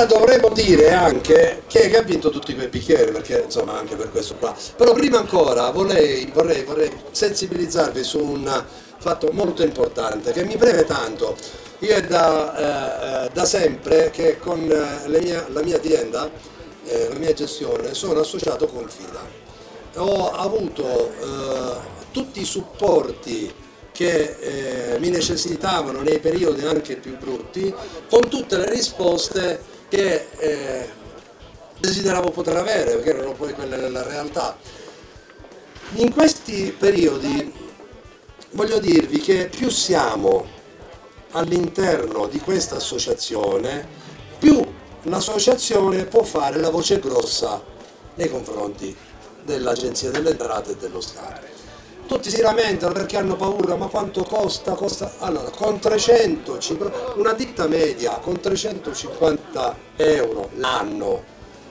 dovremmo dire anche che ha vinto tutti quei bicchieri, perché insomma anche per questo qua. Però prima ancora vorrei sensibilizzarvi su un fatto molto importante che mi preme tanto. Io è da sempre che con la mia azienda, la mia gestione, sono associato con FIDA. Ho avuto tutti i supporti che mi necessitavano nei periodi anche più brutti, con tutte le risposte che desideravo poter avere, perché erano poi quelle della realtà. In questi periodi voglio dirvi che più siamo all'interno di questa associazione, più l'associazione può fare la voce grossa nei confronti dell'Agenzia delle Entrate e dello Stato. Tutti si lamentano perché hanno paura, ma quanto costa? Allora, con 350, una ditta media con 350 euro l'anno,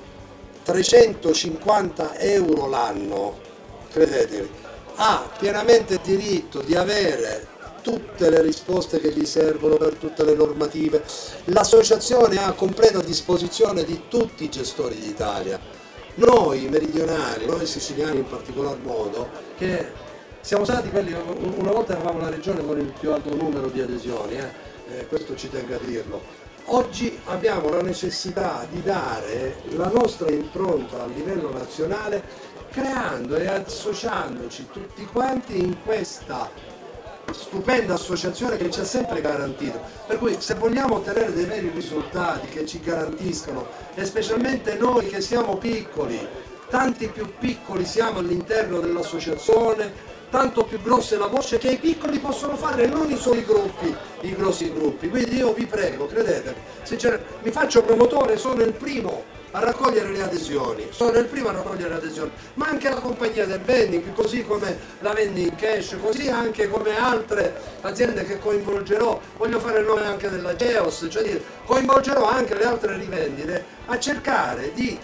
350 euro l'anno, credetemi, ha pienamente diritto di avere tutte le risposte che gli servono per tutte le normative. L'associazione ha completa disposizione di tutti i gestori d'Italia. Noi meridionali, noi siciliani in particolar modo, che siamo stati quelli, una volta eravamo la regione con il più alto numero di adesioni, questo ci tengo a dirlo. Oggi abbiamo la necessità di dare la nostra impronta a livello nazionale, creando e associandoci tutti quanti in questa stupenda associazione che ci ha sempre garantito. Per cui se vogliamo ottenere dei veri risultati che ci garantiscano, e specialmente noi che siamo piccoli, tanti più piccoli siamo all'interno dell'associazione, tanto più grossa è la voce che i piccoli possono fare, non i soli gruppi, i grossi gruppi. Quindi io vi prego, credetemi, mi faccio promotore, sono il primo a raccogliere le adesioni, ma anche la compagnia del vending, così come la vending cash, così anche come altre aziende che coinvolgerò, voglio fare il nome anche della Geos, cioè dire, coinvolgerò anche le altre rivendite a cercare di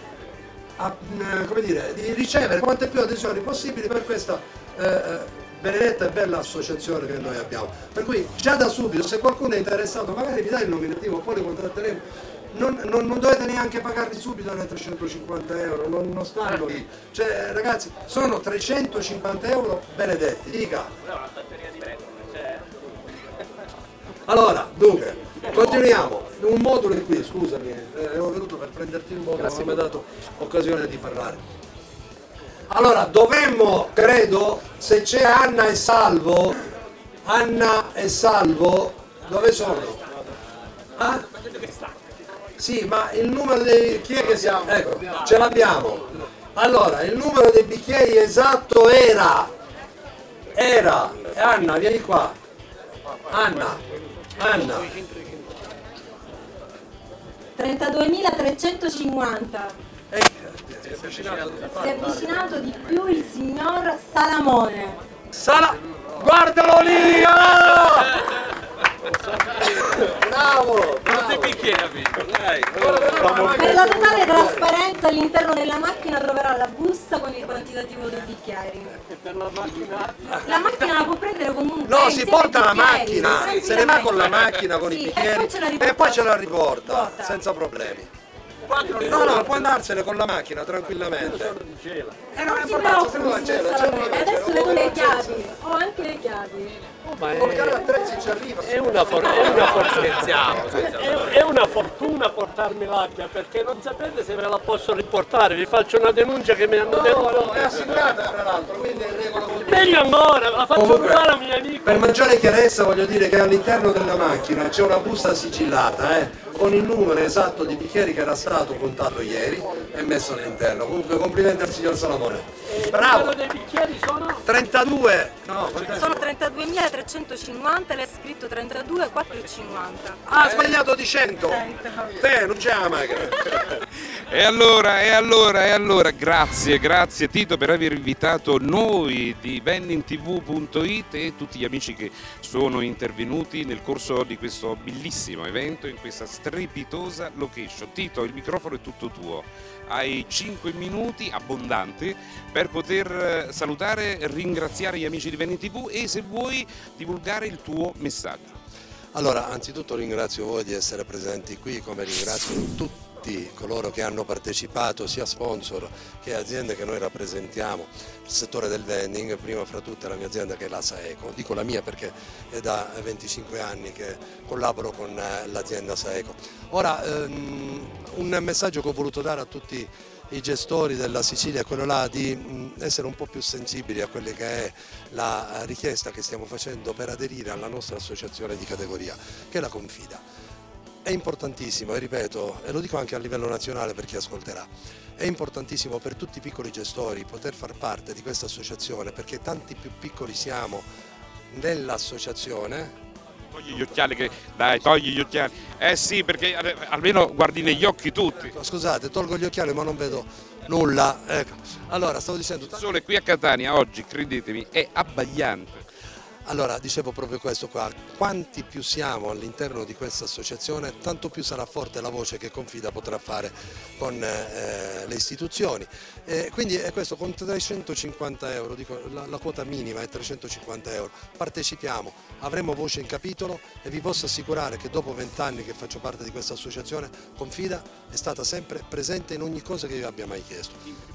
ricevere quante più adesioni possibili per questa benedetta e bella associazione che noi abbiamo. Per cui già da subito, se qualcuno è interessato, magari mi dai il nominativo, poi li contatteremo. Non dovete neanche pagarli subito le 350 euro, non stanno lì. Cioè ragazzi, sono 350 euro benedetti, dica. Allora, dunque, continuiamo. Un modulo è qui, scusami, ero venuto per prenderti il modulo, non mi ha dato occasione di parlare. Allora, dovremmo, credo, se c'è Anna e Salvo, dove sono? Ah? Sì, ma il numero dei... chi è che siamo? Ecco, ce l'abbiamo. Allora, il numero dei bicchieri esatto era... Anna, vieni qua. Anna. 32.350. Si è avvicinato di più il signor Salamone. Guardalo lì! Bravo! Quanti bicchieri ha vinto? Per la totale trasparenza all'interno della macchina troverà la busta con il quantitativo dei bicchieri. E per la macchina? La macchina la può prendere comunque. No, si porta la macchina, se ne va con la macchina con i bicchieri e poi ce la riporta senza problemi. No, può andarsene con la macchina tranquillamente. Non si preoccupi, signor Salamone, adesso le do le chiavi. Ho anche le chiavi. È una fortuna portarmi l'acqua, perché non sapete se me la posso riportare, vi faccio una denuncia che mi hanno detto. È assicurata tra l'altro, quindi è regola. Meglio ancora, la faccio provare a mio amico. Per maggiore chiarezza voglio dire che all'interno della macchina c'è una busta sigillata, con il numero esatto di bicchieri che era stato contato ieri e messo all'interno. Comunque complimenti al signor Salamone. Bravo! Il dei bicchieri sono? 32! No, sono 32.350, l'è scritto 32.450. Ha sbagliato di 100! Non c'è la macchina! E allora, grazie Tito per aver invitato noi di vendingtv.it e tutti gli amici che sono intervenuti nel corso di questo bellissimo evento in questa strepitosa location. Tito, il microfono è tutto tuo, hai 5 minuti abbondanti per poter salutare e ringraziare gli amici di Vending TV e se vuoi divulgare il tuo messaggio. Allora, anzitutto ringrazio voi di essere presenti qui, come ringrazio tutti coloro che hanno partecipato, sia sponsor che aziende che noi rappresentiamo, il settore del vending, prima fra tutte la mia azienda che è la Saeco, dico la mia perché è da 25 anni che collaboro con l'azienda Saeco. Ora un messaggio che ho voluto dare a tutti i gestori della Sicilia è quello là di essere un po' più sensibili a quella che è la richiesta che stiamo facendo per aderire alla nostra associazione di categoria, che è la Confida. È importantissimo, e ripeto, e lo dico anche a livello nazionale per chi ascolterà, è importantissimo per tutti i piccoli gestori poter far parte di questa associazione, perché tanti più piccoli siamo nell'associazione. Togli gli occhiali, dai, togli gli occhiali. Eh sì, perché almeno guardi negli occhi tutti. Ecco, scusate, tolgo gli occhiali ma non vedo nulla. Ecco. Allora, stavo dicendo... Il sole qui a Catania oggi, credetemi, è abbagliante. Allora, dicevo proprio questo qua, quanti più siamo all'interno di questa associazione, tanto più sarà forte la voce che Confida potrà fare con le istituzioni. Quindi è questo, con 350 euro, dico, la quota minima è 350 euro, partecipiamo, avremo voce in capitolo e vi posso assicurare che dopo 20 anni che faccio parte di questa associazione, Confida è stata sempre presente in ogni cosa che io abbia mai chiesto.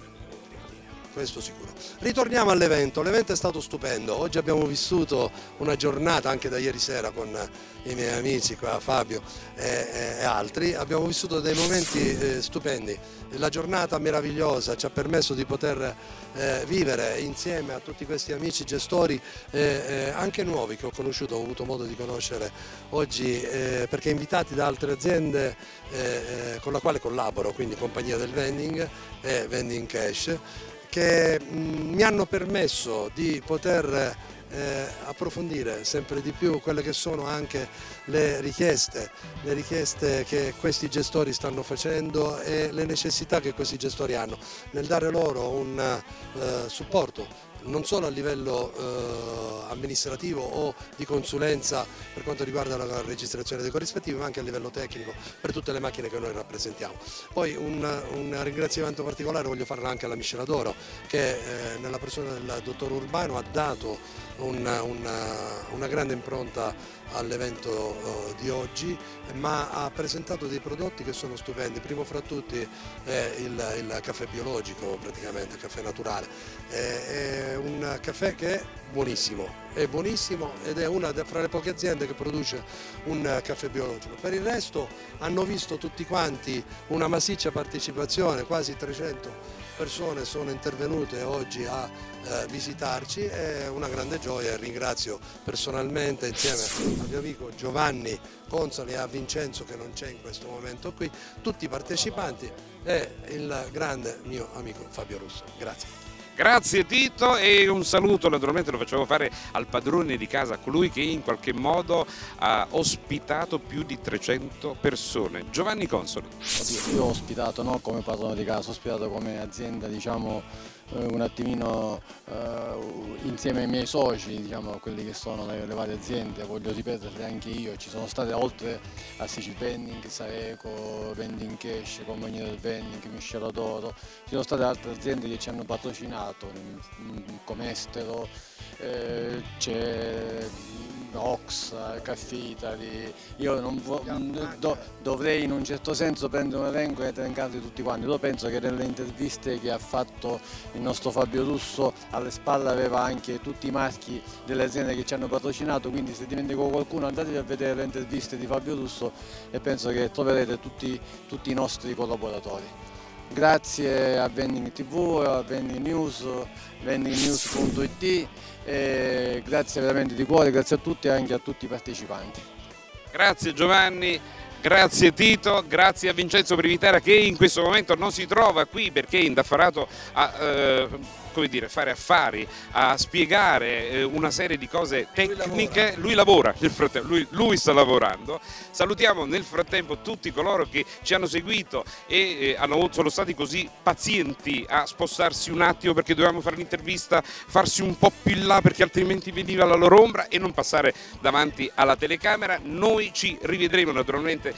Questo sicuro. Ritorniamo all'evento, l'evento è stato stupendo, oggi abbiamo vissuto una giornata anche da ieri sera con i miei amici qua, Fabio e altri, abbiamo vissuto dei momenti stupendi, la giornata meravigliosa ci ha permesso di poter vivere insieme a tutti questi amici gestori anche nuovi che ho conosciuto, ho avuto modo di conoscere oggi perché invitati da altre aziende con la quale collaboro, quindi Compagnia del Vending e Vending Cash, che mi hanno permesso di poter approfondire sempre di più quelle che sono anche le richieste che questi gestori stanno facendo e le necessità che questi gestori hanno nel dare loro un supporto non solo a livello amministrativo o di consulenza per quanto riguarda la registrazione dei corrispettivi, ma anche a livello tecnico per tutte le macchine che noi rappresentiamo. Poi un ringraziamento particolare voglio farlo anche alla Miscela d'Oro che nella persona del dottor Urbano ha dato una grande impronta all'evento di oggi, ma ha presentato dei prodotti che sono stupendi, primo fra tutti il caffè biologico, praticamente il caffè naturale, è un caffè che è buonissimo ed è una fra le poche aziende che produce un caffè biologico. Per il resto hanno visto tutti quanti una massiccia partecipazione, quasi 300 persone sono intervenute oggi a visitarci, è una grande gioia e ringrazio personalmente insieme al mio amico Giovanni Consoli e a Vincenzo che non c'è in questo momento qui, tutti i partecipanti e il grande mio amico Fabio Russo. Grazie. Grazie Tito e un saluto naturalmente lo facciamo fare al padrone di casa, a colui che in qualche modo ha ospitato più di 300 persone, Giovanni Consoli. Oddio, io ho ospitato non come padrone di casa, ho ospitato come azienda, diciamo, un attimino insieme ai miei soci, diciamo, quelli che sono le varie aziende, voglio ripeterle anche io, ci sono state oltre a Sicil Vending, Saeco, Vending Cash, Compagnia del Vending, Miscela d'Oro, ci sono state altre aziende che ci hanno patrocinato, Comestero, c'è Ox, Caffè Italy. Io non dovrei in un certo senso prendere un elenco e elencarli tutti quanti. Io penso che nelle interviste che ha fatto il nostro Fabio Russo alle spalle aveva anche tutti i marchi delle aziende che ci hanno patrocinato, quindi se dimentico qualcuno andatevi a vedere le interviste di Fabio Russo e penso che troverete tutti i nostri collaboratori. Grazie a Vending TV, a Vending News, vendingnews.it e grazie veramente di cuore, grazie a tutti e anche a tutti i partecipanti. Grazie Giovanni, grazie Tito, grazie a Vincenzo Privitera che in questo momento non si trova qui perché è indaffarato a come dire, fare affari, a spiegare una serie di cose tecniche. Lui lavora nel frattempo, lui sta lavorando. Salutiamo nel frattempo tutti coloro che ci hanno seguito e sono stati così pazienti a spostarsi un attimo perché dovevamo fare l'intervista, farsi un po' più in là perché altrimenti veniva la loro ombra e non passare davanti alla telecamera. Noi ci rivedremo naturalmente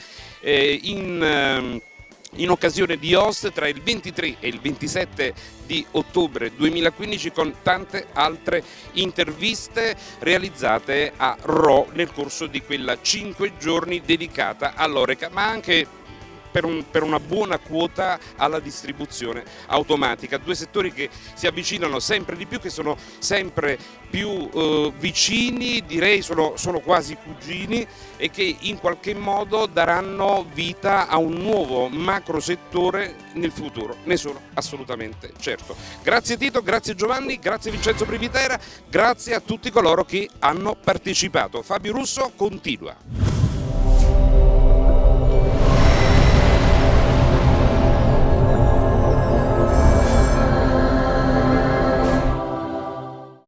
in occasione di Host tra il 23 e il 27 di ottobre 2015 con tante altre interviste realizzate a Rho nel corso di quella 5 giorni dedicata all'Oreca, ma anche per una buona quota alla distribuzione automatica. Due settori che si avvicinano sempre di più, che sono sempre più vicini, direi sono quasi cugini, e che in qualche modo daranno vita a un nuovo macro settore nel futuro, ne sono assolutamente certo. Grazie Tito, grazie Giovanni, grazie Vincenzo Privitera, grazie a tutti coloro che hanno partecipato. Fabio Russo continua.